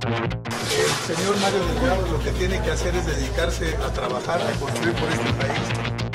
El señor Mario Delgado lo que tiene que hacer es dedicarse a trabajar, a construir por este país.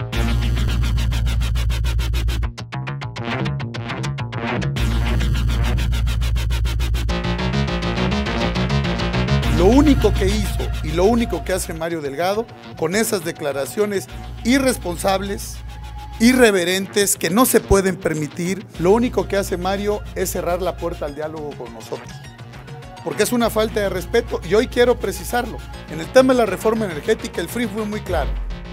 Lo único que hizo y lo único que hace Mario Delgado con esas declaraciones irresponsables, irreverentes, que no se pueden permitir, lo único que hace Mario es cerrar la puerta al diálogo con nosotros. Porque es una falta de respeto y hoy quiero precisarlo. En el tema de la reforma energética el FRI fue muy claro.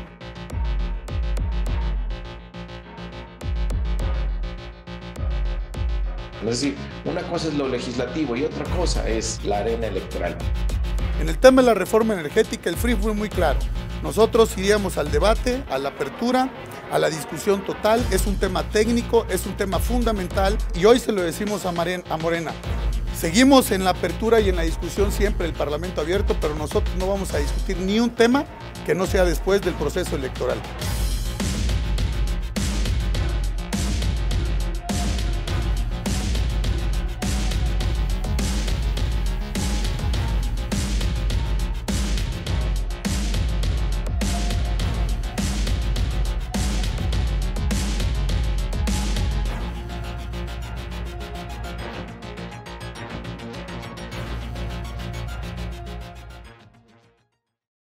Es decir, una cosa es lo legislativo y otra cosa es la arena electoral. En el tema de la reforma energética el FRI fue muy claro. Nosotros iríamos al debate, a la apertura, a la discusión total. Es un tema técnico, es un tema fundamental y hoy se lo decimos a Morena. Seguimos en la apertura y en la discusión siempre el Parlamento abierto, pero nosotros no vamos a discutir ni un tema que no sea después del proceso electoral.